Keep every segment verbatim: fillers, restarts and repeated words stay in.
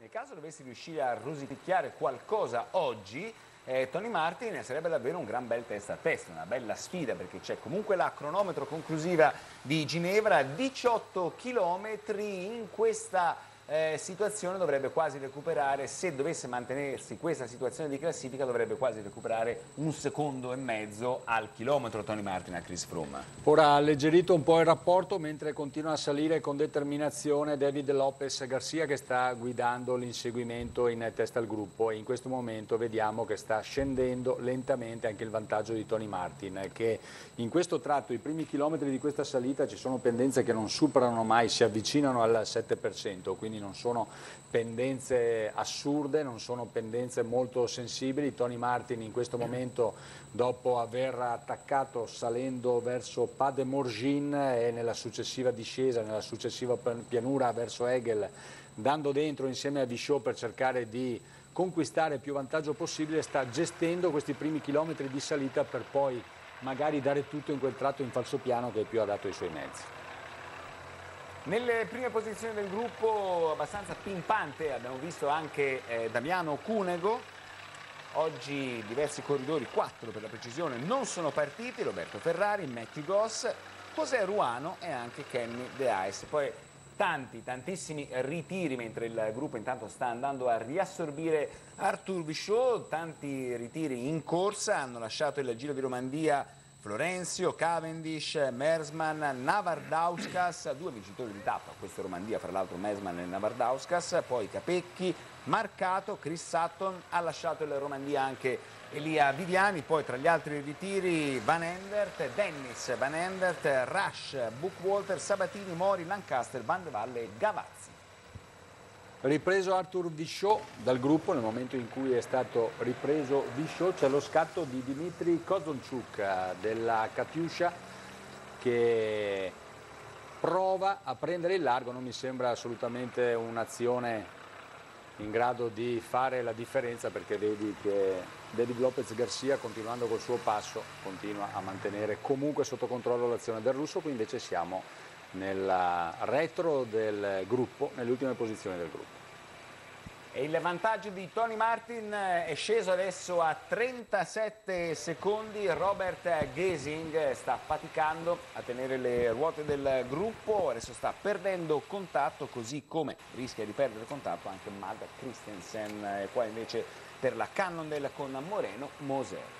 Nel caso dovessi riuscire a rosicchiare qualcosa oggi, eh, Tony Martin sarebbe davvero un gran bel testa a testa, una bella sfida, perché c'è comunque la cronometro conclusiva di Ginevra, diciotto chilometri. In questa eh, situazione dovrebbe quasi recuperare, se dovesse mantenersi questa situazione di classifica, dovrebbe quasi recuperare un secondo e mezzo al chilometro Tony Martin a Chris Froome. Ora ha alleggerito un po' il rapporto mentre continua a salire con determinazione David Lopez Garcia, che sta guidando l'inseguimento in testa al gruppo, e in questo momento vediamo che sta scendendo lentamente anche il vantaggio di Tony Martin, che in questo tratto, i primi chilometri di questa salita, ci sono pendenze che non superano mai, si avvicinano al sette per cento, quindi non sono pendenze assurde, non sono pendenze molto sensibili. Tony Martin in questo momento, dopo aver attaccato salendo verso Pas de Morgin e nella successiva discesa, nella successiva pianura verso Egel, dando dentro insieme a Vichot per cercare di conquistare più vantaggio possibile, sta gestendo questi primi chilometri di salita per poi magari dare tutto in quel tratto in falsopiano che è più adatto ai suoi mezzi. Nelle prime posizioni del gruppo, abbastanza pimpante, abbiamo visto anche eh, Damiano Cunego. Oggi diversi corridori, quattro per la precisione, non sono partiti: Roberto Ferrari, Matthew Goss, José Ruano e anche Kenny De Ice. Poi tanti, tantissimi ritiri, mentre il gruppo intanto sta andando a riassorbire Arthur Vichot. Tanti ritiri in corsa, hanno lasciato il Giro di Romandia Florencio, Cavendish, Mersman, Navardauskas, due vincitori di tappa, questo è Romandia, fra l'altro Mersman e Navardauskas, poi Capecchi, Marcato, Chris Sutton, ha lasciato il Romandia anche Elia Viviani. Poi tra gli altri ritiri Van Endert, Dennis Van Endert, Rush, Bookwalter, Sabatini, Mori, Lancaster, Van de Valle e Gavazzi. Ripreso Arthur Vichot dal gruppo, nel momento in cui è stato ripreso Vichot c'è lo scatto di Dmitry Kozonchuk della Katyusha, che prova a prendere il largo. Non mi sembra assolutamente un'azione in grado di fare la differenza, perché vedi che David Lopez Garcia, continuando col suo passo, continua a mantenere comunque sotto controllo l'azione del russo. Qui invece siamo nel retro del gruppo, nelle ultime posizioni del gruppo. E il vantaggio di Tony Martin è sceso adesso a trentasette secondi. Robert Gesing sta faticando a tenere le ruote del gruppo, adesso sta perdendo contatto, così come rischia di perdere contatto anche Mad Christensen. E poi invece per la Cannondale con Moreno Moser.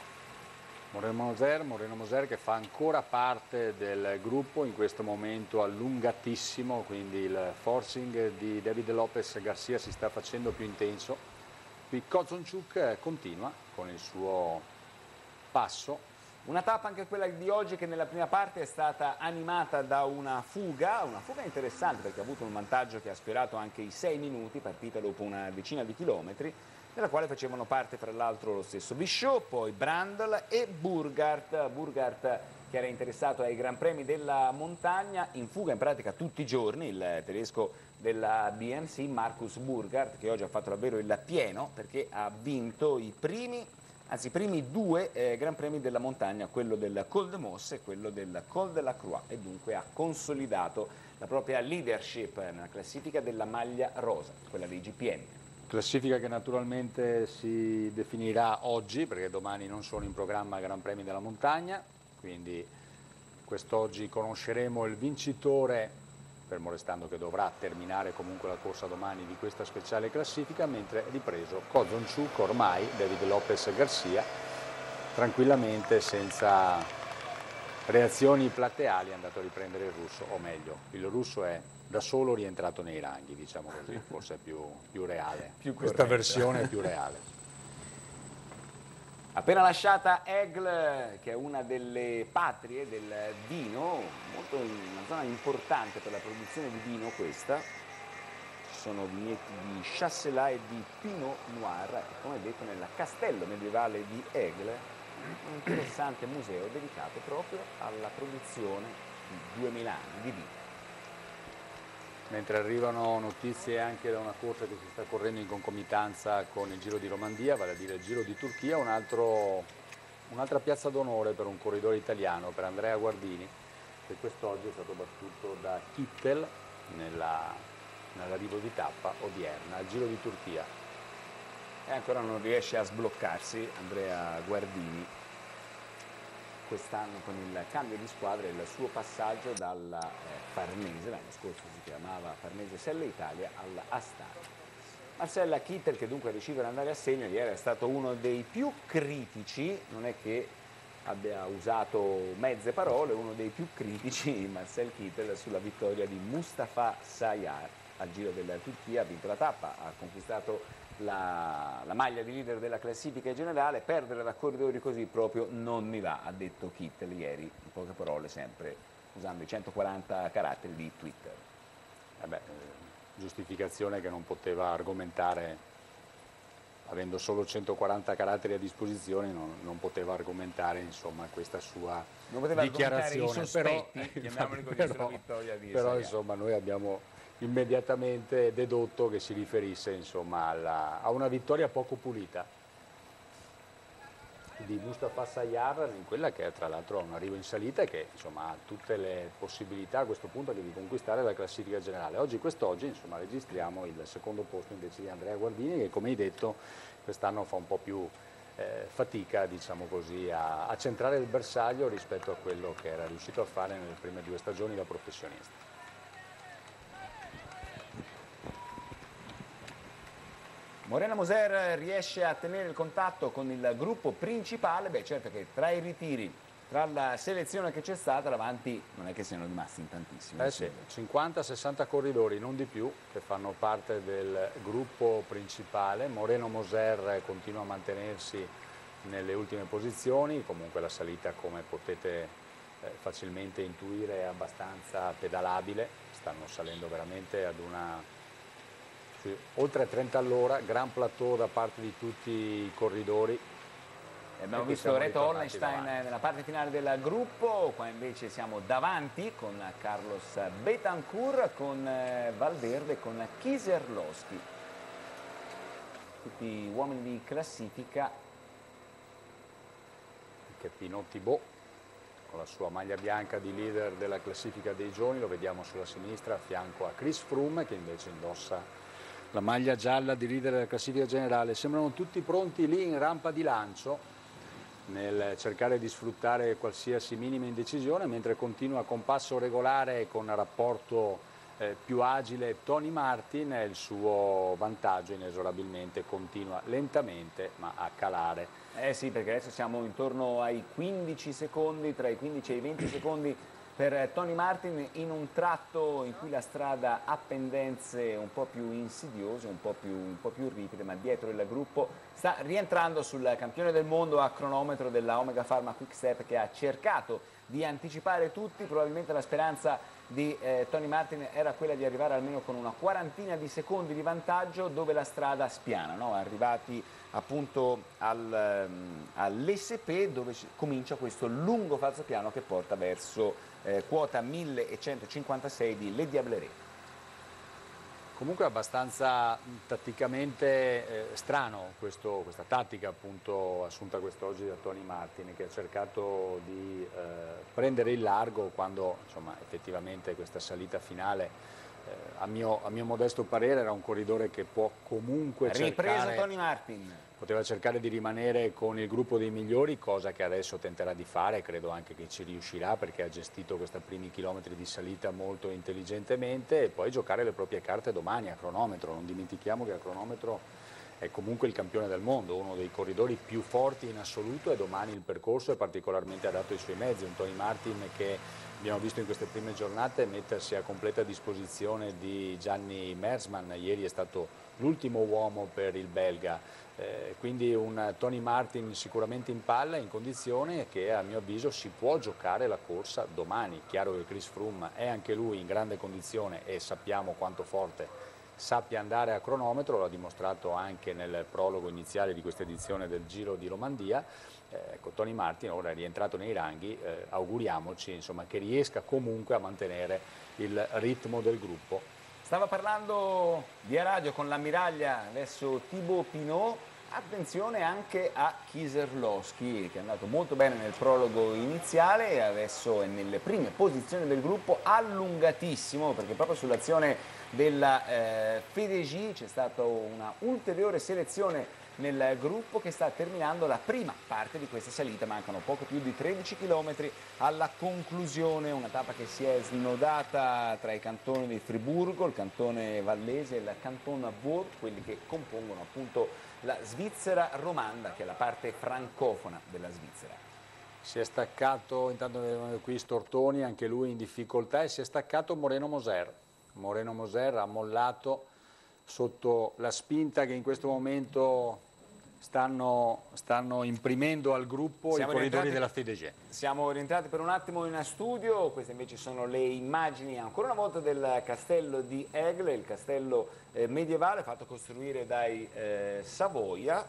Moreno Moser, Moreno Moser che fa ancora parte del gruppo, in questo momento allungatissimo, quindi il forcing di David Lopez Garcia si sta facendo più intenso. Qui Kozonchuk continua con il suo passo. Una tappa anche quella di oggi che nella prima parte è stata animata da una fuga, una fuga interessante perché ha avuto un vantaggio che ha sfiorato anche i sei minuti, partita dopo una decina di chilometri, nella quale facevano parte fra l'altro lo stesso Vichot, poi Brandl e Burgard. Burgard che era interessato ai Gran Premi della montagna, in fuga in pratica tutti i giorni, il tedesco della B M C, Markus Burgard, che oggi ha fatto davvero il pieno perché ha vinto i primi, anzi i primi due eh, Gran Premi della montagna, quello del Col de Mosse e quello del Col de la Croix, e dunque ha consolidato la propria leadership nella classifica della maglia rosa, quella dei G P M. Classifica che naturalmente si definirà oggi, perché domani non sono in programma Gran Premi della montagna, quindi quest'oggi conosceremo il vincitore, fermo restando che dovrà terminare comunque la corsa domani, di questa speciale classifica, mentre è ripreso Kozonchuk, ormai David Lopez Garcia, tranquillamente, senza reazioni plateali, è andato a riprendere il russo, o meglio, il russo è da solo rientrato nei ranghi, diciamo così, forse è più, più reale, più questa versione è più reale. Appena lasciata Aigle, che è una delle patrie del vino, molto una zona importante per la produzione di vino questa, ci sono vigneti di Chasselas e di Pinot Noir, e come detto nel castello medievale di Aigle, un interessante museo dedicato proprio alla produzione di duemila anni di vino. Mentre arrivano notizie anche da una corsa che si sta correndo in concomitanza con il Giro di Romandia, vale a dire il Giro di Turchia, un altro, un'altra piazza d'onore per un corridore italiano, per Andrea Guardini, che quest'oggi è stato battuto da Kittel nella nell'arrivo di tappa odierna al Giro di Turchia. E ancora non riesce a sbloccarsi Andrea Guardini quest'anno con il cambio di squadra e il suo passaggio dalla eh, Farnese, l'anno scorso si chiamava Farnese Selle Italia, alla Astana. Marcella Kittel, che dunque decide di andare a segno, ieri è stato uno dei più critici, non è che abbia usato mezze parole, uno dei più critici, Marcel Kittel, sulla vittoria di Mustafa Sayar al Giro della Turchia. Ha vinto la tappa, ha conquistato la, la maglia di leader della classifica generale. Perdere da corridori così proprio non mi va, ha detto Kittel ieri, in poche parole, sempre usando i centoquaranta caratteri di Twitter. Vabbè, eh, giustificazione che non poteva argomentare, avendo solo centoquaranta caratteri a disposizione, non, non poteva argomentare, insomma, questa sua non poteva dichiarazione. I sospetti, però, chiamiamoli così, però, sulla vittoria di però Sayar. insomma, noi abbiamo immediatamente dedotto che si riferisse, insomma, alla, a una vittoria poco pulita di Mustafa Sayar, in quella che è tra l'altro un arrivo in salita e che, insomma, ha tutte le possibilità a questo punto di conquistare la classifica generale. Oggi, quest'oggi, insomma, registriamo il secondo posto invece di Andrea Guardini, che, come hai detto, quest'anno fa un po' più eh, fatica, diciamo così, a, a centrare il bersaglio rispetto a quello che era riuscito a fare nelle prime due stagioni da professionista. Morena Moser riesce a tenere il contatto con il gruppo principale. Beh, certo che tra i ritiri, tra la selezione che c'è stata, davanti non è che siano rimasti in tantissimi. Eh sì, cinquanta sessanta corridori, non di più, che fanno parte del gruppo principale. Moreno Moser continua a mantenersi nelle ultime posizioni, comunque la salita, come potete eh, facilmente intuire, è abbastanza pedalabile, stanno salendo veramente ad una... Sì, oltre a trenta all'ora, gran plateau da parte di tutti i corridori. E abbiamo visto Reto Hollenstein nella parte finale del gruppo, qua invece siamo davanti con Carlos Betancourt, con Valverde, con Kieserlowski. Tutti uomini di classifica. Anche Pinot Thibaut, con la sua maglia bianca di leader della classifica dei giovani, lo vediamo sulla sinistra a fianco a Chris Froome, che invece indossa la maglia gialla di leader della classifica generale. Sembrano tutti pronti lì in rampa di lancio nel cercare di sfruttare qualsiasi minima indecisione, mentre continua con passo regolare e con rapporto eh, più agile Tony Martin, e il suo vantaggio inesorabilmente continua lentamente ma a calare. Eh sì, perché adesso siamo intorno ai quindici secondi, tra i quindici e i venti secondi per Tony Martin, in un tratto in cui la strada ha pendenze un po' più insidiose, un po' più, un po' più ripide, ma dietro il gruppo sta rientrando sul campione del mondo a cronometro della Omega Pharma Quick Step, che ha cercato di anticipare tutti. Probabilmente la speranza di eh, Tony Martin era quella di arrivare almeno con una quarantina di secondi di vantaggio dove la strada spiana, no? Arrivati appunto al, um, all'S P, dove comincia questo lungo falsopiano che porta verso eh, quota millecentocinquantasei di Le Diablerets. Comunque è abbastanza tatticamente eh, strano questo, questa tattica appunto assunta quest'oggi da Tony Martin, che ha cercato di eh, prendere il largo quando, insomma, effettivamente questa salita finale eh, a, mio, a mio modesto parere era un corridore che può comunque ripreso cercare, Tony Martin poteva cercare di rimanere con il gruppo dei migliori, cosa che adesso tenterà di fare, credo anche che ci riuscirà, perché ha gestito questi primi chilometri di salita molto intelligentemente, e poi giocare le proprie carte domani a cronometro. Non dimentichiamo che a cronometro è comunque il campione del mondo, uno dei corridori più forti in assoluto, e domani il percorso è particolarmente adatto ai suoi mezzi. Un Tony Martin che abbiamo visto in queste prime giornate mettersi a completa disposizione di Gianni Mersman, ieri è stato l'ultimo uomo per il belga, eh, quindi un Tony Martin sicuramente in palla, in condizione che a mio avviso si può giocare la corsa domani. Chiaro che Chris Froome è anche lui in grande condizione e sappiamo quanto forte sappia andare a cronometro, l'ha dimostrato anche nel prologo iniziale di questa edizione del Giro di Lomandia. Ecco, Tony Martin ora è rientrato nei ranghi, eh, auguriamoci, insomma, che riesca comunque a mantenere il ritmo del gruppo. Stava parlando via radio con l'ammiraglia adesso Thibaut Pinot. Attenzione anche a Kieserlowski, che è andato molto bene nel prologo iniziale e adesso è nelle prime posizioni del gruppo, allungatissimo, perché proprio sull'azione della eh, F D J. C'è stata una ulteriore selezione nel gruppo che sta terminando la prima parte di questa salita. Mancano poco più di tredici chilometri alla conclusione, una tappa che si è snodata tra i cantoni di Friburgo, il cantone vallese e il canton Vaud, quelli che compongono appunto la Svizzera romanda, che è la parte francofona della Svizzera. Si è staccato, intanto vedevamo qui Stortoni, anche lui in difficoltà, e si è staccato Moreno Moser. Moreno Moser ha mollato sotto la spinta che in questo momento stanno, stanno imprimendo al gruppo siamo i corridori della F D J. Siamo rientrati per un attimo in studio, queste invece sono le immagini ancora una volta del castello di Egle, il castello eh, medievale fatto costruire dai eh, Savoia.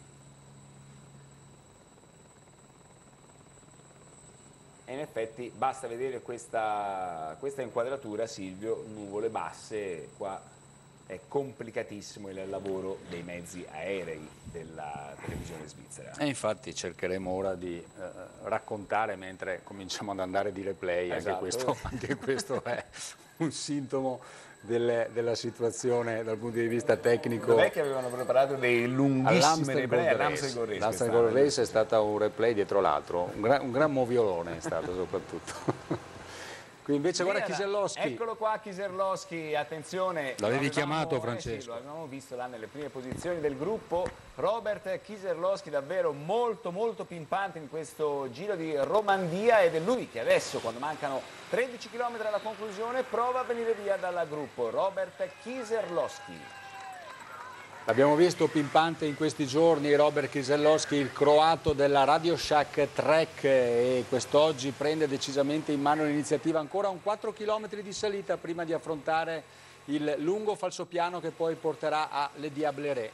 E in effetti basta vedere questa, questa inquadratura, Silvio, nuvole basse, qua è complicatissimo il lavoro dei mezzi aerei della televisione svizzera. E infatti cercheremo ora di eh, raccontare mentre cominciamo ad andare di replay, esatto. anche, questo, anche questo è un sintomo delle, della situazione dal punto di vista tecnico. Dov'è che avevano preparato dei lunghissimi replay? L'Amstel Gold Race è stata un replay dietro l'altro, un, gra un gran moviolone è stato soprattutto. Qui invece guarda Kieselowski. Eccolo qua Kieselowski, attenzione. L'avevi chiamato Francesco? Eh sì, lo avevamo visto là nelle prime posizioni del gruppo. Robert Kieselowski davvero molto molto pimpante in questo Giro di Romandia, ed è lui che adesso, quando mancano tredici chilometri alla conclusione, prova a venire via dal gruppo. Robert Kieselowski. L'abbiamo visto pimpante in questi giorni Robert Kieselowski, il croato della Radio Shack Trek, e quest'oggi prende decisamente in mano l'iniziativa. Ancora un quattro chilometri di salita prima di affrontare il lungo falsopiano che poi porterà a Le Diablerets.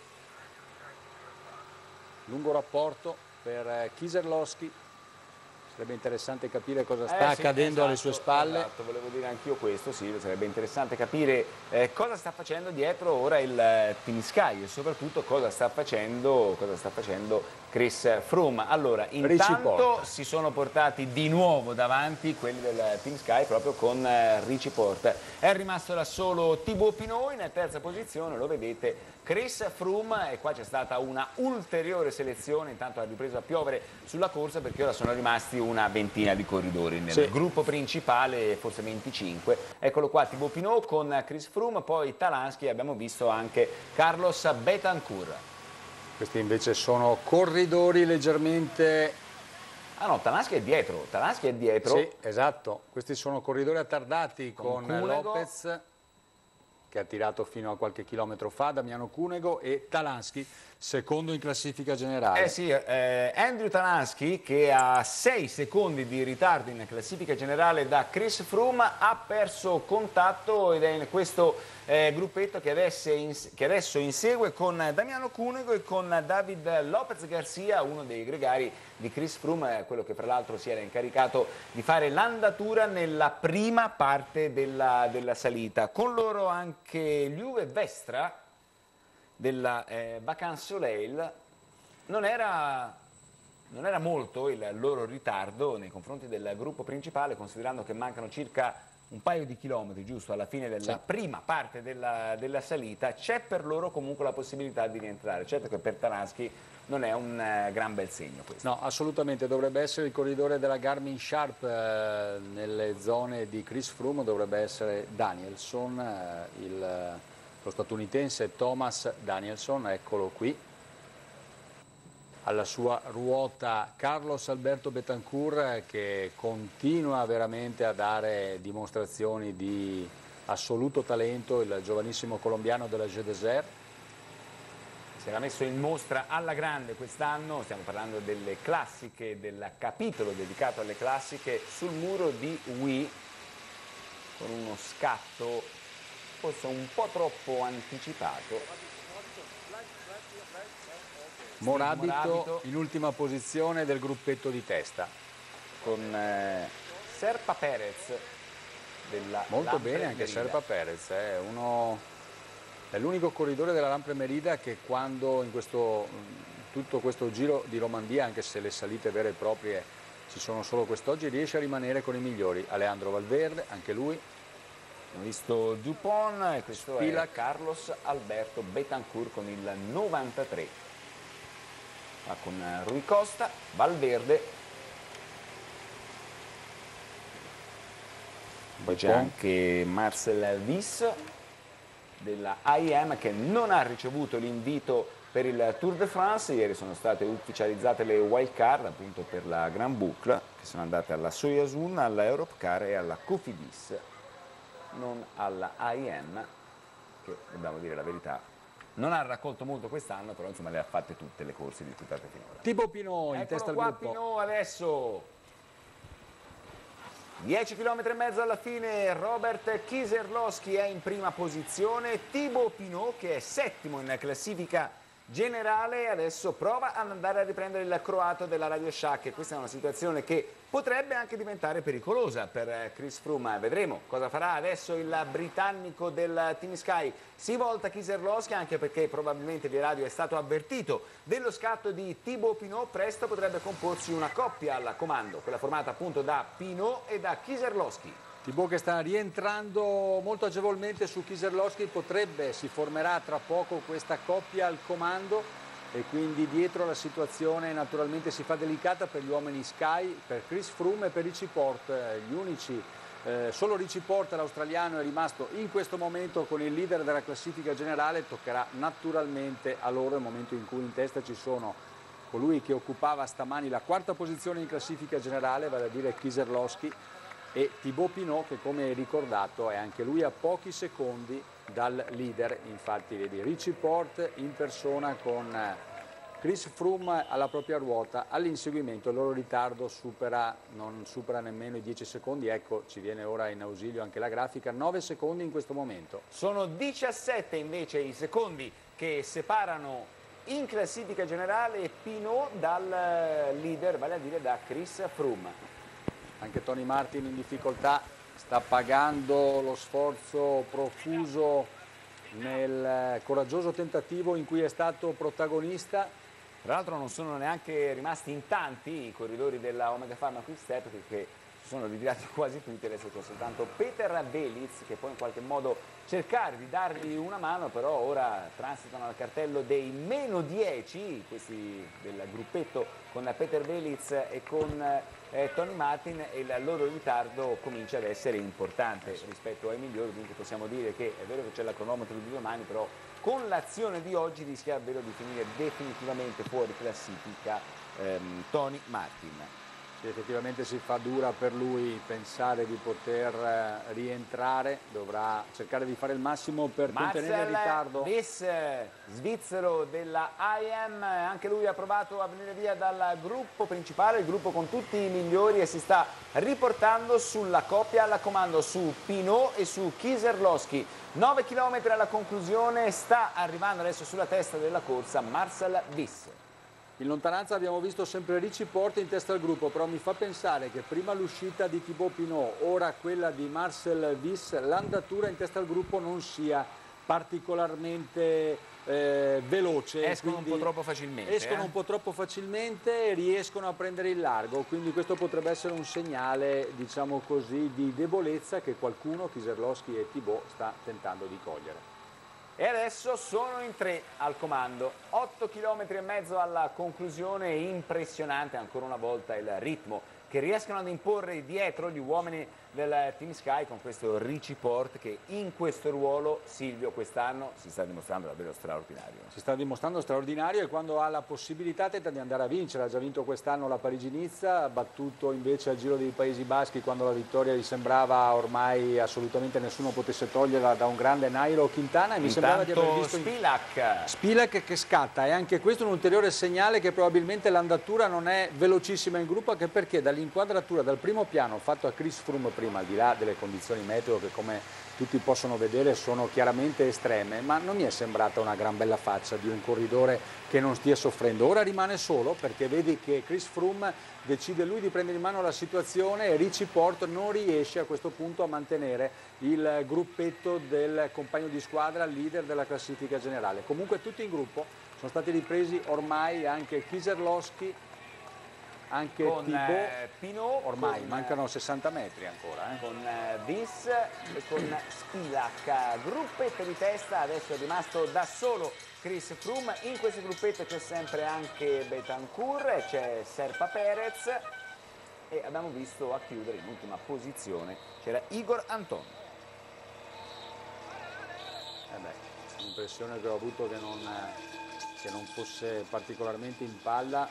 Lungo rapporto per Kieselowski. Sarebbe interessante capire cosa sta eh, sì, accadendo esatto, alle sue spalle. Esatto, volevo dire anch'io questo, sì, sarebbe interessante capire eh, cosa sta facendo dietro ora il eh, Team Sky e soprattutto cosa sta facendo, cosa sta facendo Chris Froome. Allora, intanto si sono portati di nuovo davanti quelli del Team Sky proprio con eh, Richie Porte. È rimasto da solo Thibaut Pinot in terza posizione, lo vedete, Chris Froome, e qua c'è stata una ulteriore selezione. Intanto ha ripreso a piovere sulla corsa perché ora sono rimasti una ventina di corridori nel sì. gruppo principale, forse venticinque. Eccolo qua Thibaut Pinot con Chris Froome, poi Talansky, abbiamo visto anche Carlos Betancourt. Questi invece sono corridori leggermente... Ah no, Talansky è dietro, Talansky è dietro. Sì, esatto, questi sono corridori attardati con, con Lopez, che ha tirato fino a qualche chilometro fa, Damiano Cunego, e Talansky, secondo in classifica generale. Eh sì, eh, Andrew Talansky, che ha sei secondi di ritardo in classifica generale da Chris Froome, ha perso contatto ed è in questo eh, gruppetto che adesso, in, che adesso insegue con Damiano Cunego e con David Lopez Garcia, uno dei gregari di Chris Froome, quello che fra l'altro si era incaricato di fare l'andatura nella prima parte della, della salita. Con loro anche Liuve Vestra della eh, Vacances Soleil. Non era, non era molto il loro ritardo nei confronti del gruppo principale, considerando che mancano circa un paio di chilometri giusto alla fine della sì. prima parte della, della salita. C'è per loro comunque la possibilità di rientrare. Certo che per Talansky non è un eh, gran bel segno questo. No, assolutamente, dovrebbe essere il corridore della Garmin Sharp eh, nelle zone di Chris Froome, dovrebbe essere Danielson, eh, il, lo statunitense Thomas Danielson, eccolo qui. Alla sua ruota Carlos Alberto Betancourt, che continua veramente a dare dimostrazioni di assoluto talento, il giovanissimo colombiano della Jeu Desert. Si era messo in mostra alla grande quest'anno, stiamo parlando delle classiche, del capitolo dedicato alle classiche, sul muro di Huy, con uno scatto forse un po' troppo anticipato. Morabito, Morabito in ultima posizione del gruppetto di testa. Con eh, Serpa Perez della Molto Lampre bene anche Merida. Serpa Perez, è uno... è l'unico corridore della Lampre Merida che quando in questo, tutto questo giro di Romandia, anche se le salite vere e proprie ci sono solo quest'oggi, riesce a rimanere con i migliori. Alejandro Valverde, anche lui. Ho visto Dupont e questo Spilac. è Carlos Alberto Betancourt con il novantatré. Va con Rui Costa, Valverde. Poi c'è anche Marcel Vis della A I M che non ha ricevuto l'invito per il Tour de France. Ieri sono state ufficializzate le wild card appunto per la Grand Boucle, che sono andate alla Soyasun, alla Europcar e alla Cofidis, non alla A I M, che dobbiamo dire la verità non ha raccolto molto quest'anno, però insomma le ha fatte tutte le corse disputate finora. Thibaut Pinot in Eccolo testa al qua gruppo. Pinot adesso. dieci chilometri e mezzo alla fine, Robert Kieserlowski è in prima posizione, Thibaut Pinot che è settimo in classifica generale, adesso prova ad andare a riprendere il croato della Radio Shack e questa è una situazione che potrebbe anche diventare pericolosa per Chris Froome. Vedremo cosa farà adesso il britannico del Team Sky. Si volta Kieserlowski anche perché probabilmente di radio è stato avvertito dello scatto di Thibaut Pinot, presto potrebbe comporsi una coppia al comando, quella formata appunto da Pinot e da Kieserlowski. Thibaut che sta rientrando molto agevolmente su Kieserlowski, potrebbe, si formerà tra poco questa coppia al comando e quindi dietro la situazione naturalmente si fa delicata per gli uomini Sky, per Chris Froome e per Richie Porte, gli unici, eh, solo Richie Porte l'australiano è rimasto in questo momento con il leader della classifica generale, toccherà naturalmente a loro il momento in cui in testa ci sono colui che occupava stamani la quarta posizione in classifica generale, vale a dire Kieserlowski, e Thibaut Pinot che come ricordato è anche lui a pochi secondi dal leader. Infatti vedi Richie Porte in persona con Chris Froome alla propria ruota all'inseguimento, il loro ritardo supera, non supera nemmeno i dieci secondi, ecco ci viene ora in ausilio anche la grafica, nove secondi in questo momento. Sono diciassette invece i secondi che separano in classifica generale Pinot dal leader, vale a dire da Chris Froome. Anche Tony Martin in difficoltà, sta pagando lo sforzo profuso nel coraggioso tentativo in cui è stato protagonista. Tra l'altro non sono neanche rimasti in tanti i corridori della Omega Pharma Quick Step perché si sono ritirati quasi tutti, adesso c'è soltanto Peter Velits che può in qualche modo cercare di dargli una mano, però ora transitano al cartello dei meno dieci, questi del gruppetto con Peter Velits e con eh, Tony Martin, e il loro ritardo comincia ad essere importante rispetto ai migliori, dunque possiamo dire che è vero che c'è la cronometro di domani, però con l'azione di oggi rischia davvero di finire definitivamente fuori classifica ehm, Tony Martin. Sì, effettivamente si fa dura per lui pensare di poter rientrare, dovrà cercare di fare il massimo per Marcel contenere il ritardo. Vis, svizzero della A I M, anche lui ha provato a venire via dal gruppo principale, il gruppo con tutti i migliori, e si sta riportando sulla coppia alla comando, su Pinot e su Kieserlowski. nove chilometri alla conclusione, sta arrivando adesso sulla testa della corsa Marcel Vis. In lontananza abbiamo visto sempre Richie Porte in testa al gruppo, però mi fa pensare che prima l'uscita di Thibaut Pinot, ora quella di Marcel Vis, l'andatura in testa al gruppo non sia particolarmente eh, veloce. Escono un po' troppo facilmente. Escono eh? un po' troppo facilmente e riescono a prendere il largo, quindi questo potrebbe essere un segnale, diciamo così, di debolezza che qualcuno, Kieserlowski e Thibaut, sta tentando di cogliere. E adesso sono in tre al comando, otto chilometri e mezzo alla conclusione, impressionante ancora una volta il ritmo che riescono ad imporre dietro gli uomini del Team Sky con questo Richie Porte che in questo ruolo, Silvio, quest'anno si sta dimostrando davvero straordinario. Si sta dimostrando straordinario e quando ha la possibilità tenta di andare a vincere, ha già vinto quest'anno la Parigi-Nizza, ha battuto invece al Giro dei Paesi Baschi quando la vittoria gli sembrava ormai assolutamente nessuno potesse toglierla da un grande Nairo Quintana e mi sembrava di aver visto Spilac. Spilac che scatta, e anche questo è un ulteriore segnale che probabilmente l'andatura non è velocissima in gruppo, anche perché dall'inquadratura, dal primo piano fatto a Chris Froome prima, al di là delle condizioni meteo che come tutti possono vedere sono chiaramente estreme, ma non mi è sembrata una gran bella faccia di un corridore che non stia soffrendo. Ora rimane solo perché vedi che Chris Froome decide lui di prendere in mano la situazione e Richie Porte non riesce a questo punto a mantenere il gruppetto del compagno di squadra, leader della classifica generale. Comunque tutti in gruppo, sono stati ripresi ormai anche Kieserlowski anche con Thibaut, eh, Pinot, ormai con, mancano sessanta metri ancora. Eh. Con eh, Vis e con Spilak. Gruppetto di testa, adesso è rimasto da solo Chris Froome. In questo gruppetto c'è sempre anche Betancourt, c'è Serpa Perez e abbiamo visto a chiudere in ultima posizione c'era Igor Anton. Eh beh, l'impressione che ho avuto che non, che non fosse particolarmente in palla,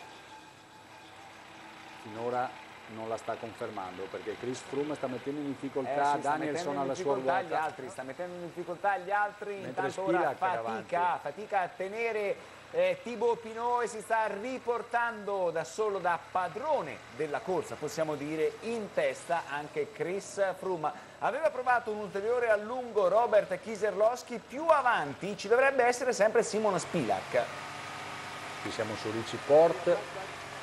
finora non la sta confermando, perché Chris Froome sta mettendo in difficoltà eh sì, Danielson alla sua ruota. Gli altri, sta mettendo in difficoltà gli altri, mentre intanto Spilak ora fatica, fatica a tenere eh, Thibaut Pinot e si sta riportando da solo da padrone della corsa, possiamo dire, in testa anche Chris Froome. Aveva provato un ulteriore allungo Robert Kieserlowski, più avanti ci dovrebbe essere sempre Simon Spilak. Qui siamo su Richie Porte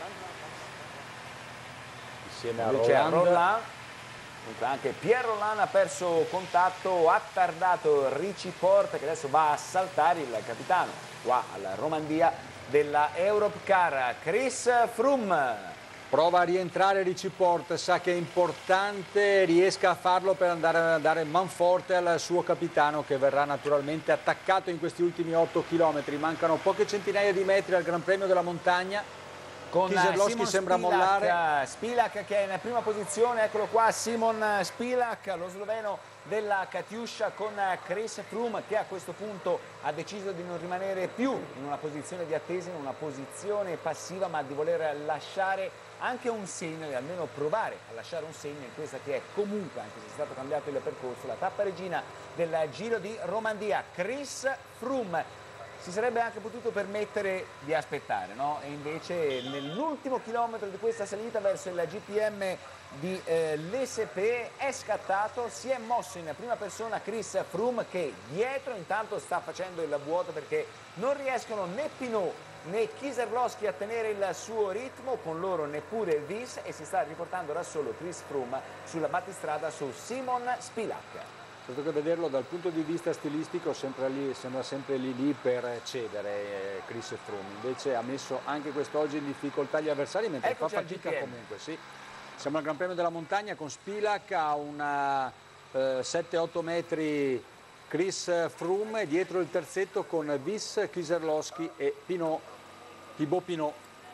insieme a Invece Roland. Roland. Dunque anche Pierre Roland ha perso contatto, ha tardato Richie Porte che adesso va a saltare il capitano qua alla Romandia della Europcar. Chris Froome prova a rientrare Richie Porte, sa che è importante riesca a farlo per andare a dare manforte al suo capitano, che verrà naturalmente attaccato in questi ultimi otto chilometri. Mancano poche centinaia di metri al Gran Premio della Montagna. con Kieserlowski Simon sembra Spilak, mollare. Spilak che è in prima posizione, eccolo qua Simon Spilak, lo sloveno della Katyusha, con Chris Froome che a questo punto ha deciso di non rimanere più in una posizione di attesa, in una posizione passiva, ma di voler lasciare anche un segno e almeno provare a lasciare un segno in questa che è comunque, anche se è stato cambiato il percorso, la tappa regina del Giro di Romandia. Chris Froome si sarebbe anche potuto permettere di aspettare, no? E invece nell'ultimo chilometro di questa salita verso il G P M di eh, l'E S P è scattato, si è mosso in prima persona Chris Froome, che dietro intanto sta facendo il vuoto perché non riescono né Pinot né Kieserlowski a tenere il suo ritmo, con loro neppure Vis, e si sta riportando da solo Chris Froome sulla battistrada su Simon Spilak. Certo che vederlo dal punto di vista stilistico sembra, lì, sembra sempre lì lì per cedere eh, Chris Froome, invece ha messo anche quest'oggi in difficoltà gli avversari, mentre Eccoci fa fatica comunque. Sì. Siamo al Gran Premio della Montagna con Spilak a una eh, sette otto metri Chris Froome, dietro il terzetto con Vis, Kieserlowski e Pinot, Thibaut Pinot.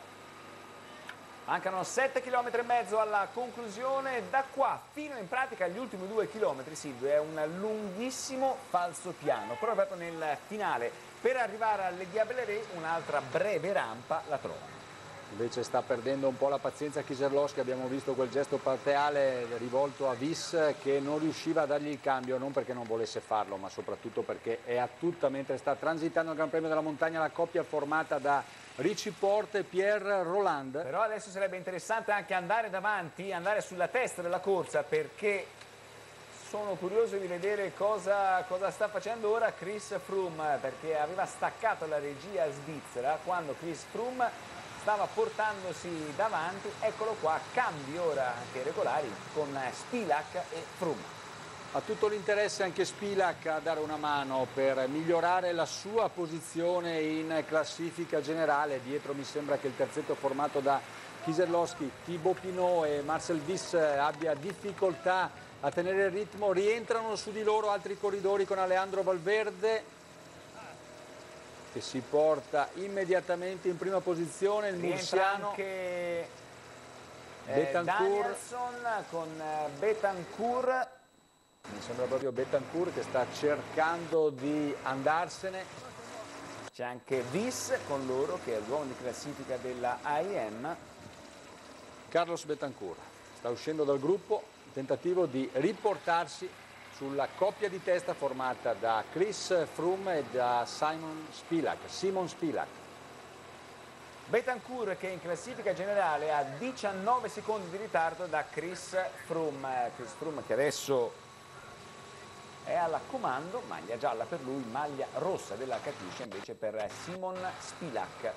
Mancano sette chilometri e mezzo alla conclusione, da qua fino in pratica agli ultimi due chilometri, Silvio, è un lunghissimo falso piano, proprio nel finale per arrivare alle Diablerets un'altra breve rampa la trova. Invece sta perdendo un po' la pazienza Kieserlowski, abbiamo visto quel gesto parziale rivolto a Vis che non riusciva a dargli il cambio, non perché non volesse farlo, ma soprattutto perché è a tutta mentre sta transitando il Gran Premio della Montagna la coppia formata da Richie Porte e Pierre Roland. Però adesso sarebbe interessante anche andare davanti, andare sulla testa della corsa, perché sono curioso di vedere cosa, cosa sta facendo ora Chris Froome, perché aveva staccato la regia svizzera quando Chris Froome stava portandosi davanti. Eccolo qua, cambi ora anche regolari con Spilak e Froome. Ha tutto l'interesse anche Spilak a dare una mano per migliorare la sua posizione in classifica generale. Dietro mi sembra che il terzetto formato da Kieserlowski, Thibaut Pinot e Marcel Vis abbia difficoltà a tenere il ritmo. Rientrano su di loro altri corridori con Alejandro Valverde che si porta immediatamente in prima posizione, il mursiano anche eh, Betancourt. Danielson con eh, Betancourt. Mi sembra proprio Betancourt che sta cercando di andarsene. C'è anche Vis con loro, che è l'uomo di classifica della A I M. Carlos Betancourt sta uscendo dal gruppo, tentativo di riportarsi sulla coppia di testa formata da Chris Froome e da Simon Spilak. Simon Spilak. Betancourt che in classifica generale ha diciannove secondi di ritardo da Chris Froome. Chris Froome che adesso è alla comando, maglia gialla per lui, maglia rossa della Katyusha invece per Simon Spilak. È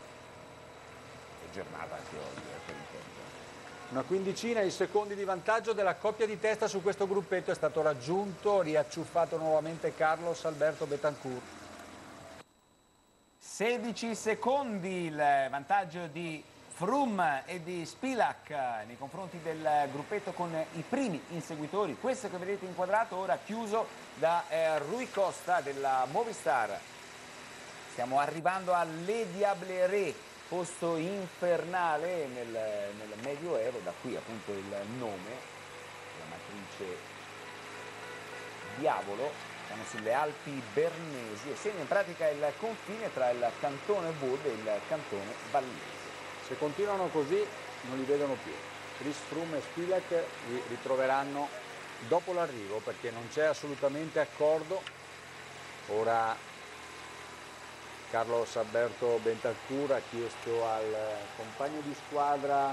giornata anche oggi eh, per il tempo. Una quindicina di secondi di vantaggio della coppia di testa su questo gruppetto è stato raggiunto, riacciuffato nuovamente Carlos Alberto Betancourt. sedici secondi il vantaggio di Froome e di Spilak nei confronti del gruppetto con i primi inseguitori. Questo che vedete inquadrato ora chiuso da eh, Rui Costa della Movistar. Stiamo arrivando a Le Diablerets, posto infernale nel, nel Medioevo, da qui appunto il nome, la matrice Diavolo. Siamo sulle Alpi Bernesi e segna in pratica il confine tra il cantone Vaud e il cantone Vallese. Se continuano così non li vedono più. Chris Froome e Spilak li ritroveranno dopo l'arrivo perché non c'è assolutamente accordo. Ora Carlos Alberto Bentancur ha chiesto al compagno di squadra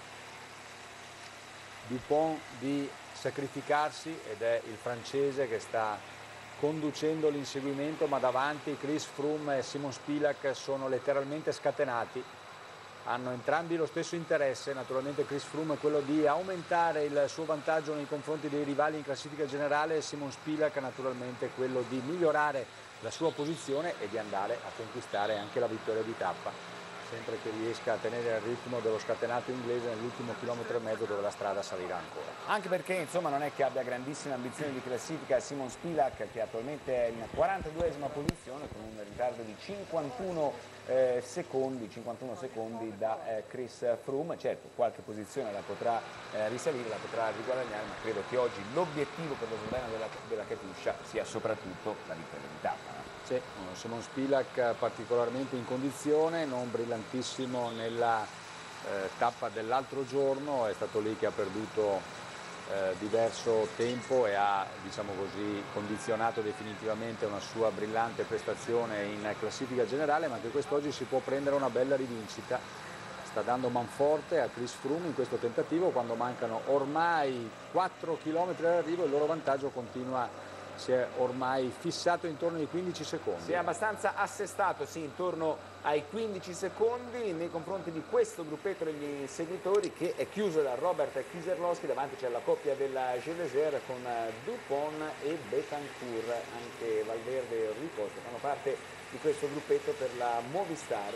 Dupont di sacrificarsi ed è il francese che sta conducendo l'inseguimento, ma davanti Chris Froome e Simon Spilak sono letteralmente scatenati. Hanno entrambi lo stesso interesse, naturalmente Chris Froome è quello di aumentare il suo vantaggio nei confronti dei rivali in classifica generale e Simon Spilak naturalmente quello di migliorare la sua posizione e di andare a conquistare anche la vittoria di tappa, sempre che riesca a tenere il ritmo dello scatenato inglese nell'ultimo chilometro e mezzo dove la strada salirà ancora. Anche perché insomma non è che abbia grandissime ambizioni di classifica Simon Spilak, che attualmente è in quarantaduesima posizione con un ritardo di cinquantuno eh, secondi, cinquantuno secondi da eh, Chris Froome. Certo, qualche posizione la potrà eh, risalire, la potrà riguadagnare, ma credo che oggi l'obiettivo per lo sloveno della, della Katusha sia soprattutto la vittoria di tappa. Sì, Simon Spilak particolarmente in condizione, non brillantissimo nella eh, tappa dell'altro giorno, è stato lì che ha perduto eh, diverso tempo e ha, diciamo così, condizionato definitivamente una sua brillante prestazione in classifica generale, ma anche quest'oggi si può prendere una bella rivincita. Sta dando manforte a Chris Froome in questo tentativo quando mancano ormai quattro chilometri all'arrivo, il loro vantaggio continua. Si è ormai fissato intorno ai quindici secondi. Si è abbastanza assestato, sì, intorno ai quindici secondi nei confronti di questo gruppetto degli seguitori che è chiuso da Robert Kieserlowski. Davanti c'è la coppia della Geleser con Dupont e Betancur. Anche Valverde e Rui Costa fanno parte di questo gruppetto per la Movistar.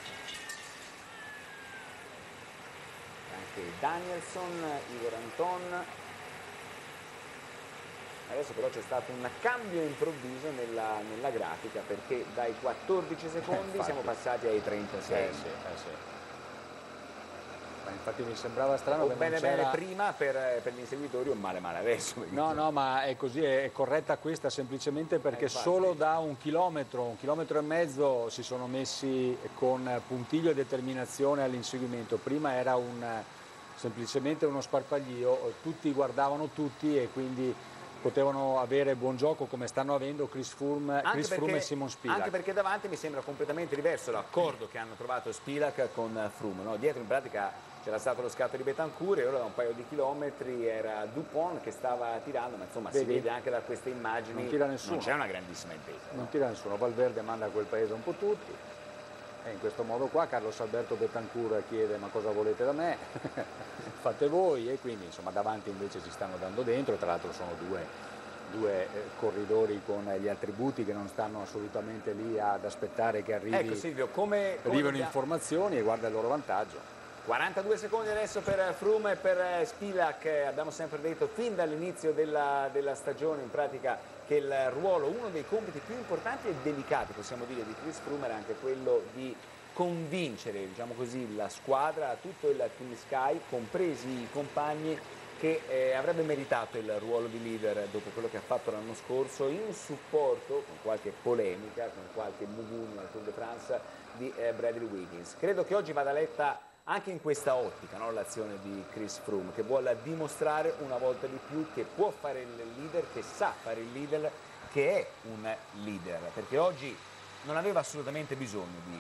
Anche Danielson, Igor Anton. Adesso però c'è stato un cambio improvviso nella, nella grafica perché dai quattordici secondi eh, siamo passati ai trentasei. Eh sì, eh sì. Ma infatti mi sembrava strano o che bene non c'era... bene prima per, per gli inseguitori o male male adesso. No, no, ma è così, è corretta questa semplicemente perché eh, solo da un chilometro, un chilometro e mezzo si sono messi con puntiglio e determinazione all'inseguimento. Prima era un, semplicemente uno sparpaglio, tutti guardavano tutti e quindi potevano avere buon gioco come stanno avendo Chris Froome, Chris Froome e Simon Spilak. Anche perché davanti mi sembra completamente diverso l'accordo che hanno trovato Spilak con Froome, no? Dietro in pratica c'era stato lo scatto di Betancur e ora da un paio di chilometri era Dupont che stava tirando, ma insomma vedi, si vede anche da queste immagini non tira nessuno. Non c'è una grandissima intesa. Non no? tira nessuno, Valverde manda a quel paese un po' tutti e in questo modo qua Carlos Alberto Betancur chiede ma cosa volete da me? Fate voi, e quindi insomma davanti invece si stanno dando dentro, tra l'altro sono due, due eh, corridori con gli attributi che non stanno assolutamente lì ad aspettare che arrivi, ecco, Silvio, come, come arrivino dobbiamo... informazioni e guarda il loro vantaggio. quarantadue secondi adesso per Froome e per Spilak. Abbiamo sempre detto fin dall'inizio della, della stagione in pratica che il ruolo, uno dei compiti più importanti e delicati possiamo dire di Chris Froome era anche quello di convincere, diciamo così, la squadra, tutto il Team Sky, compresi i compagni, che eh, avrebbe meritato il ruolo di leader dopo quello che ha fatto l'anno scorso in supporto, con qualche polemica, con qualche mugugno al Tour de France di eh, Bradley Wiggins. Credo che oggi vada letta anche in questa ottica, no? L'azione di Chris Froome, che vuole dimostrare una volta di più che può fare il leader, che sa fare il leader, che è un leader, perché oggi non aveva assolutamente bisogno di,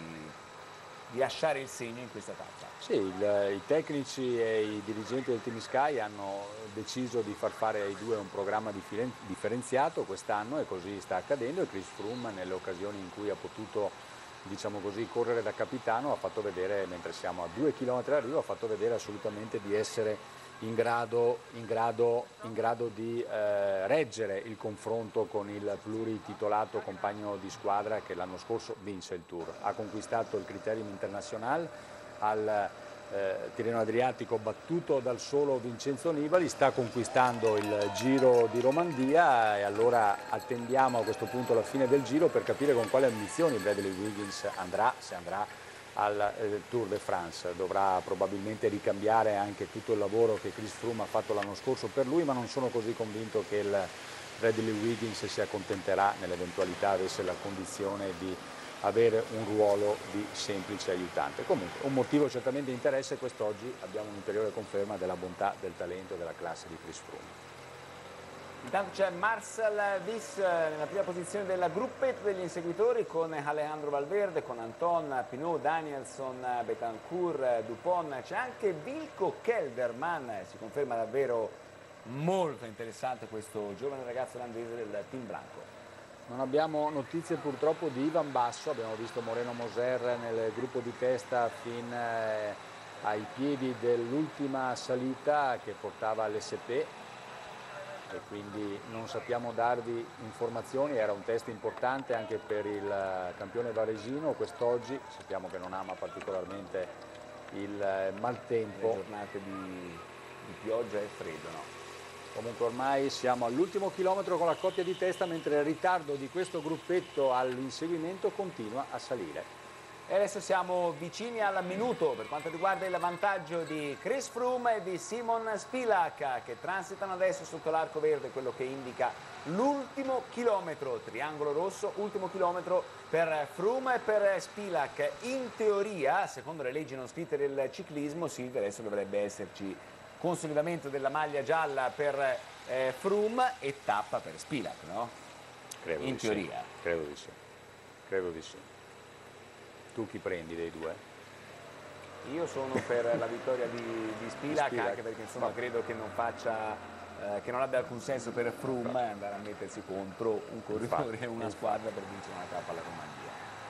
di lasciare il segno in questa tappa. Sì, il, i tecnici e i dirigenti del Team Sky hanno deciso di far fare ai due un programma differenziato quest'anno e così sta accadendo, e Chris Froome nelle occasioni in cui ha potuto, diciamo così, correre da capitano ha fatto vedere, mentre siamo a due chilometri d'arrivo, ha fatto vedere assolutamente di essere in grado, in grado, in grado di eh, reggere il confronto con il plurititolato compagno di squadra che l'anno scorso vinse il Tour. Ha conquistato il Criterium International al eh, Tirreno Adriatico battuto dal solo Vincenzo Nibali, sta conquistando il Giro di Romandia e allora attendiamo a questo punto la fine del Giro per capire con quali ambizioni Bradley Wiggins andrà, se andrà al eh, Tour de France. Dovrà probabilmente ricambiare anche tutto il lavoro che Chris Froome ha fatto l'anno scorso per lui, ma non sono così convinto che il Bradley Wiggins si accontenterà nell'eventualità avesse la condizione di avere un ruolo di semplice aiutante. Comunque un motivo certamente di interesse, quest'oggi abbiamo un'ulteriore conferma della bontà, del talento e della classe di Chris Froome. Intanto c'è Marcel Vis nella prima posizione del gruppetto degli inseguitori con Alejandro Valverde, con Anton, Pinot, Danielson, Betancourt, Dupont, c'è anche Wilco Kelderman, si conferma davvero molto interessante questo giovane ragazzo olandese del team Blanco. Non abbiamo notizie purtroppo di Ivan Basso, abbiamo visto Moreno Moser nel gruppo di testa fin eh, ai piedi dell'ultima salita che portava all'S P e quindi non sappiamo darvi informazioni, era un test importante anche per il campione varesino quest'oggi, sappiamo che non ama particolarmente il maltempo. Le giornate di, di pioggia e freddo, no? Comunque ormai siamo all'ultimo chilometro con la coppia di testa, mentre il ritardo di questo gruppetto all'inseguimento continua a salire. E adesso siamo vicini al minuto per quanto riguarda il vantaggio di Chris Froome e di Simon Spilak, che transitano adesso sotto l'arco verde, quello che indica l'ultimo chilometro, triangolo rosso, ultimo chilometro per Froome e per Spilak. In teoria, secondo le leggi non scritte del ciclismo, Silvia, adesso dovrebbe esserci consolidamento della maglia gialla per eh, Froome e tappa per Spilak, no? Credo in di teoria. Sì. Credo di sì. Credo di sì. Tu chi prendi dei due? Io sono per la vittoria di, di Spilak, Spilak, anche perché insomma va. credo che non faccia eh, che non abbia alcun senso per Froome andare a mettersi contro un corridore e una squadra per vincere una tappa alla Romandia.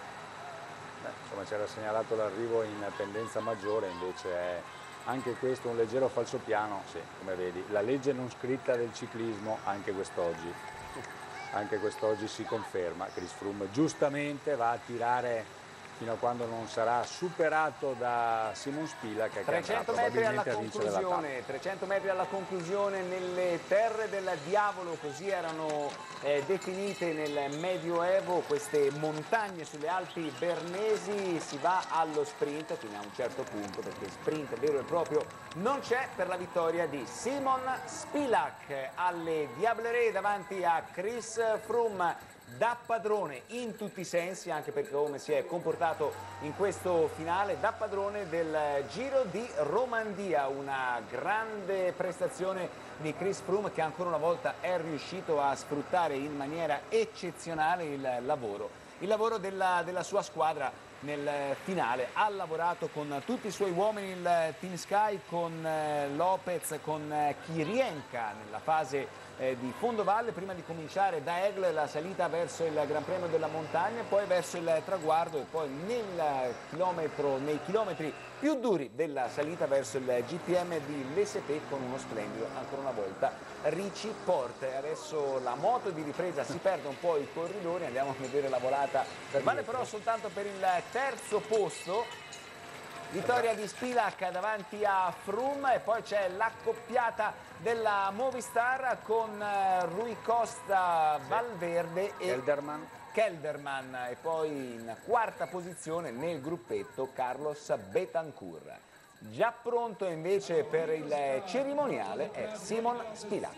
Beh, insomma c'era segnalato l'arrivo in pendenza maggiore, invece è anche questo un leggero falsopiano, sì, come vedi, la legge non scritta del ciclismo anche quest'oggi, anche quest'oggi si conferma. Chris Froome giustamente va a tirare fino a quando non sarà superato da Simon Spilak, che trecento andrà metri alla probabilmente a vincere la tappa. conclusione, trecento metri alla conclusione nelle terre del diavolo, così erano eh, definite nel Medioevo queste montagne sulle Alpi Bernesi. Si va allo sprint fino a un certo punto, perché sprint vero e proprio non c'è per la vittoria di Simon Spilak alle Diablerets davanti a Chris Froome. Da padrone in tutti i sensi, anche per come si è comportato in questo finale, da padrone del Giro di Romandia. Una grande prestazione di Chris Froome, che ancora una volta è riuscito a sfruttare in maniera eccezionale il lavoro, il lavoro della, della sua squadra nel finale. Ha lavorato con tutti i suoi uomini il Team Sky, con Lopez, con Kirienka nella fase Eh, di fondovalle, prima di cominciare da Aigle la salita verso il Gran Premio della Montagna, poi verso il traguardo e poi nel chilometro, nei chilometri più duri della salita verso il G P M di l'S P con uno splendido, ancora una volta, Richie Porte. Adesso la moto di ripresa si perde un po' i corridori, andiamo a vedere la volata, vale però soltanto per il terzo posto. Vittoria di Spilak davanti a Froome e poi c'è l'accoppiata della Movistar con Rui Costa, Valverde e Kelderman. Kelderman, e poi in quarta posizione nel gruppetto Carlos Betancourt. Già pronto invece per il cerimoniale è Simon Spilak.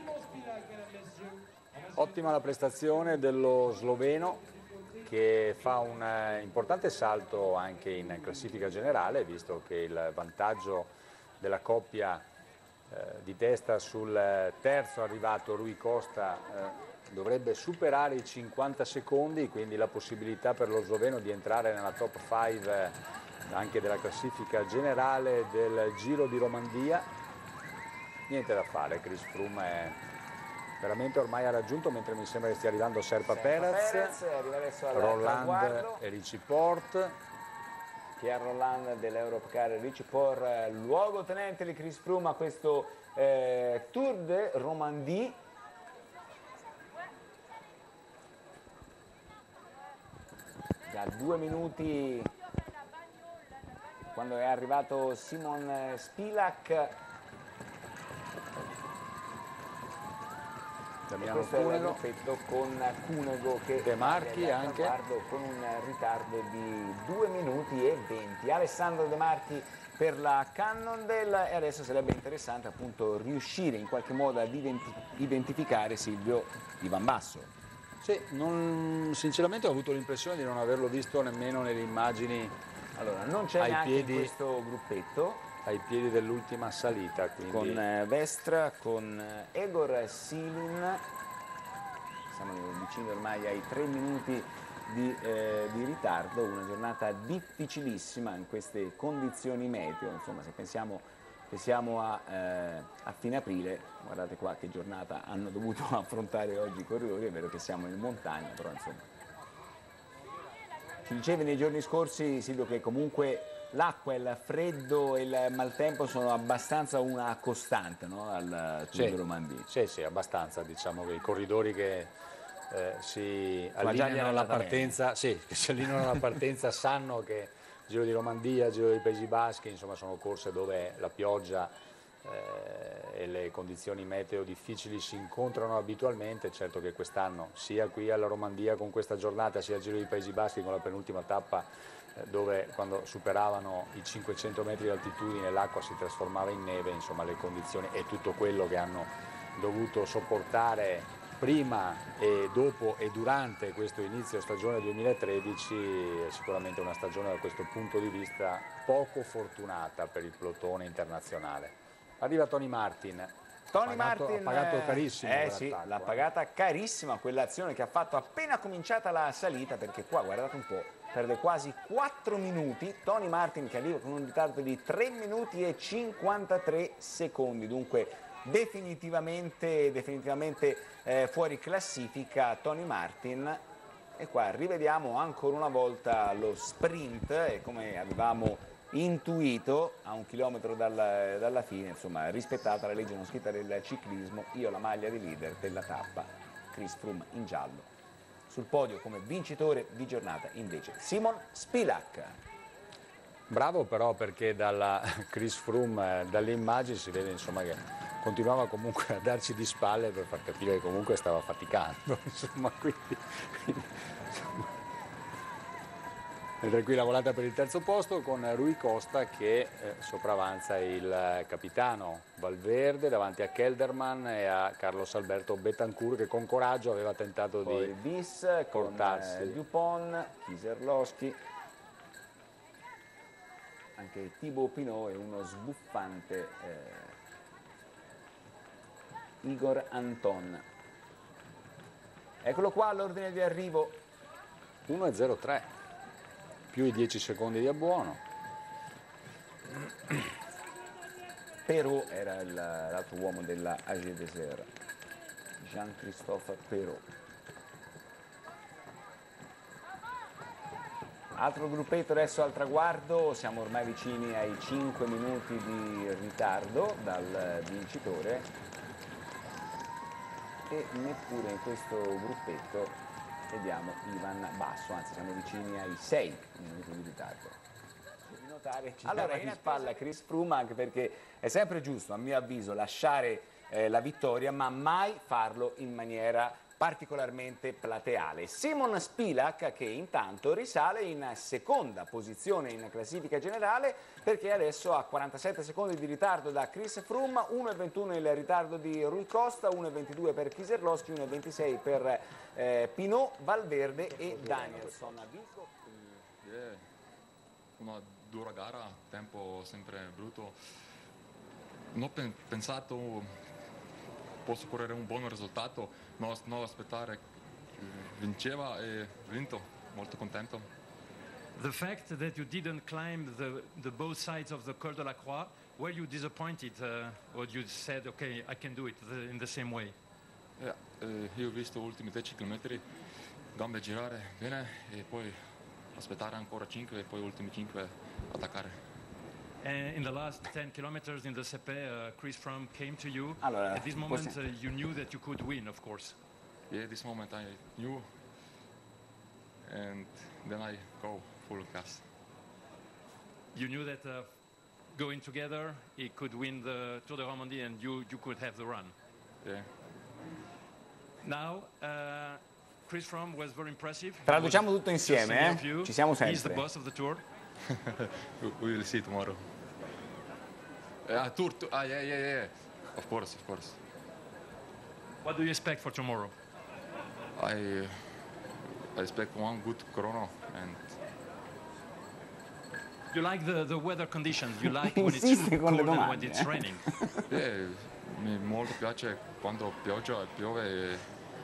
Ottima la prestazione dello sloveno, che fa un importante salto anche in classifica generale, visto che il vantaggio della coppia eh, di testa sul terzo arrivato Rui Costa eh, dovrebbe superare i cinquanta secondi, quindi la possibilità per lo sloveno di entrare nella top cinque eh, anche della classifica generale del Giro di Romandia. Niente da fare, Chris Froome è veramente ormai ha raggiunto, mentre mi sembra che stia arrivando Serpa, Serpa Perez, Perez arriva adesso al Roland traguardo. e Richie Porte. Pierre Roland dell'Europecar, Richie Porte, luogotenente di Chris Froome a questo eh, Tour de Romandie. Da due minuti quando è arrivato Simon Spilak. Damiano Questo è il Cunego, gruppetto con Cunego che De Marchi anche con un ritardo di due minuti e venti. Alessandro De Marchi per la Cannondale, e adesso sarebbe interessante appunto riuscire in qualche modo ad identi identificare Silvio di Van Basso. Sì, non, sinceramente ho avuto l'impressione di non averlo visto nemmeno nelle immagini. Allora, non c'è neanche piedi, in questo gruppetto. Ai piedi dell'ultima salita. Quindi... Con eh, Vestra, con eh, Egor Silin, siamo vicini ormai ai tre minuti di, eh, di ritardo, una giornata difficilissima in queste condizioni meteo, insomma se pensiamo che siamo a, eh, a fine aprile, guardate qua che giornata hanno dovuto affrontare oggi i corridori, è vero che siamo in montagna, però insomma. Ci dicevi nei giorni scorsi, Silvio, che comunque l'acqua, il freddo e il maltempo sono abbastanza una costante, no? Al Tour sì, de Romandie. Sì, sì, abbastanza. Diciamo che i corridori che eh, si allineano alla partenza, sì, che si allineano alla partenza sanno che Giro di Romandia, Giro dei Paesi Baschi, insomma sono corse dove la pioggia eh, e le condizioni meteo difficili si incontrano abitualmente. Certo che quest'anno, sia qui alla Romandia con questa giornata, sia al Giro dei Paesi Baschi con la penultima tappa, dove quando superavano i cinquecento metri di altitudine l'acqua si trasformava in neve, insomma le condizioni e tutto quello che hanno dovuto sopportare prima e dopo e durante questo inizio stagione duemilatredici è sicuramente una stagione da questo punto di vista poco fortunata per il pelotone internazionale. Arriva Tony Martin. Tony pagato, Martin ha pagato carissimo. Eh sì, l'ha pagata carissima quell'azione che ha fatto appena cominciata la salita, perché qua guardate un po', perde quasi quattro minuti. Tony Martin che arriva con un ritardo di tre minuti e cinquantatré secondi, dunque definitivamente, definitivamente eh, fuori classifica Tony Martin. E qua rivediamo ancora una volta lo sprint, e come avevamo intuito a un chilometro dalla, dalla fine, insomma rispettata la legge non scritta del ciclismo, io la maglia di leader della tappa, Chris Froome in giallo. Sul podio come vincitore di giornata invece Simon Spilak. Bravo però, perché dalla Chris Froome, dalle immagini si vede insomma che continuava comunque a darci di spalle per far capire che comunque stava faticando, insomma, quindi, quindi insomma. Mentre qui la volata per il terzo posto con Rui Costa che eh, sopravanza il capitano Valverde davanti a Kelderman e a Carlos Alberto Betancourt, che con coraggio aveva tentato Poi di Vis portarsi. con eh, Dupont, Kieserlowski, anche Thibaut Pinot e uno sbuffante eh, Igor Anton. Eccolo qua all'ordine di arrivo. uno e zero tre. Più i dieci secondi di abbuono. Perrault era l'altro uomo della A G Desert, Jean-Christophe Perrault. Altro gruppetto adesso al traguardo, siamo ormai vicini ai cinque minuti di ritardo dal vincitore e neppure in questo gruppetto vediamo Ivan Basso, anzi siamo vicini ai sei minuti di ritardo. Di notare ci allora in spalla Chris Froome, anche perché è sempre giusto a mio avviso lasciare eh, la vittoria, ma mai farlo in maniera particolarmente plateale. Simon Spilak che intanto risale in seconda posizione in classifica generale, perché adesso ha quarantasette secondi di ritardo da Chris Froome, uno e ventuno il ritardo di Rui Costa, uno e ventidue per Kieserlowski, uno e ventisei per eh, Pinot, Valverde e Danielson. Una dura gara, tempo sempre brutto. Non ho pensato posso correre un buon risultato, non, non aspettare, vinceva e vinto, molto contento. The fact that you didn't climb the, the both sides of the Col de la Croix, were you disappointed uh, or you said, okay, I can do it the, in the same way? Yeah, eh, io ho visto gli ultimi dieci chilometri, gambe girare bene e poi aspettare ancora cinque e poi gli ultimi cinque attaccare. And in the last ten kilometers in the Sepe, uh, Chris Froome came to you. Allora, at this moment, uh, you knew that you could win, of course. Yeah, this moment I knew, and then I go full gas. you knew that uh, going together, he could win the Tour de Romandie and you, you could have the run. Yeah. Now, uh, Chris Froome was very impressive. Traduciamo tutto insieme, eh? Ci siamo He's the sempre. boss of the tour. we, we will see tomorrow. Ah, tour, tour. Ah, yeah, yeah, yeah. Of course, of course. What do you expect for tomorrow? I, I expect one good Corona and You like the, the weather conditions? You like when it's Insiste con cold le and when domande, it's eh? raining? yeah, mi molto piace quando pioggia e piove. e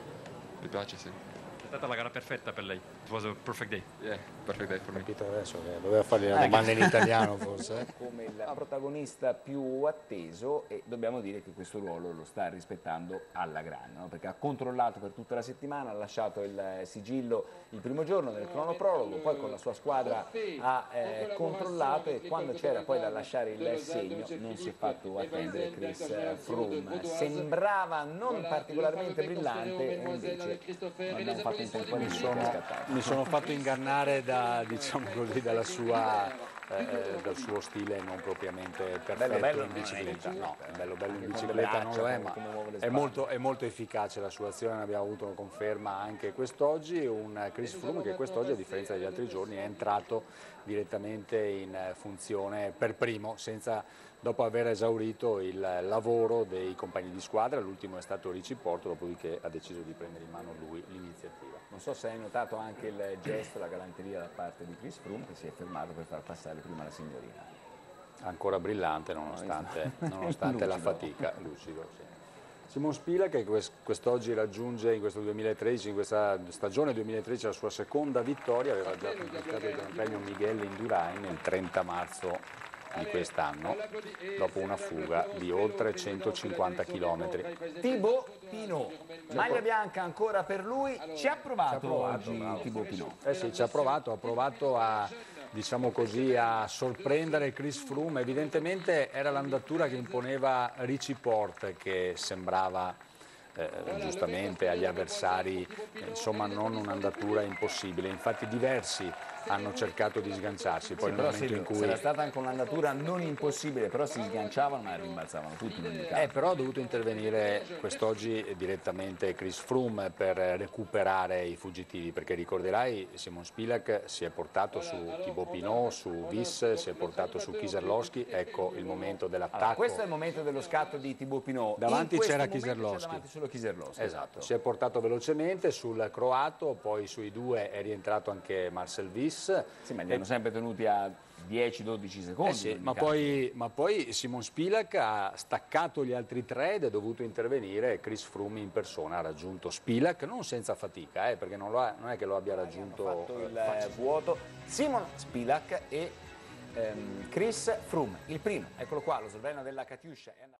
Mi piace, sì. È stata la gara perfetta per lei. It was a perfect day. Yeah, perfect day for me. Capito adesso che doveva fargli la domanda in italiano forse. eh? Come il protagonista più atteso, e dobbiamo dire che questo ruolo lo sta rispettando alla grande, no? Perché ha controllato per tutta la settimana, ha lasciato il sigillo il primo giorno del cronoprologo, poi con la sua squadra ha eh, controllato, e quando c'era poi da lasciare il segno non si è fatto attendere Chris Froome. Sembrava non particolarmente brillante e invece non abbiamo fatto in tempo a Mi nessuno sono, per scattare. mi sono fatto ingannare da, diciamo così, dalla sua, eh, dal suo stile non propriamente perfetto Bello, bello in non è in bicicletta. No, bicicletta. bello bello in Anche con le bicicletta non braccia, lo è, come- ma come muove le è spalle. molto, è molto efficace la sua azione, ne abbiamo avuto una conferma anche quest'oggi. Un Chris Froome che quest'oggi, a differenza degli altri giorni, è entrato direttamente in funzione per primo, senza, dopo aver esaurito il lavoro dei compagni di squadra. L'ultimo è stato Richie Porte, dopodiché ha deciso di prendere in mano lui l'iniziativa. Non so se hai notato anche il gesto, la galanteria da parte di Chris Froome, che si è fermato per far passare prima la signorina. Ancora brillante nonostante, nonostante la Lucido. fatica, lucido. Sì. Simon Spila, che quest- quest'oggi raggiunge in questo duemilatredici, in questa stagione duemilatredici, la sua seconda vittoria, aveva già conquistato il Gran Premio Miguel Indurain il trenta marzo di quest'anno, dopo una fuga di oltre centocinquanta chilometri. Thibaut Pinot, maglia bianca ancora per lui, ci ha provato, oggi Thibaut Pinot. Eh sì, ci ha provato, ha provato a, diciamo così, a sorprendere Chris Froome. Evidentemente era l'andatura che imponeva Richie Porte, che sembrava eh, giustamente agli avversari, eh, insomma, non un'andatura impossibile. Infatti diversi hanno cercato di sganciarsi, poi Sì, nel però momento sì, in cui... c'era stata anche un'andatura non impossibile, però si sganciavano ma rimbalzavano tutti in ogni Eh, caso. però ha dovuto intervenire quest'oggi direttamente Chris Froome per recuperare i fuggitivi, perché ricorderai Simon Spilak si è portato su Thibaut Pinot, su Vis, si è portato su Kieserlowski. Ecco il momento dell'attacco. Allora, questo è il momento dello scatto di Thibaut Pinot. Davanti In questo c'era momento Kieserlowski. c'è davanti solo Kieserlowski. Esatto, si è portato velocemente sul croato, poi sui due è rientrato anche Marcel Vis. Sì, ma li hanno sempre tenuti a dieci dodici secondi. Eh sì, in ogni ma caso. poi, ma poi Simon Spilak ha staccato gli altri tre ed è dovuto intervenire Chris Froome in persona. Ha raggiunto Spilak non senza fatica, eh, perché non, lo ha- non è che lo abbia raggiunto. Ha fatto il eh, vuoto. Simon Spilak e ehm, Chris Froome, il primo, eccolo qua, lo sloveno della Katyusha. È andato-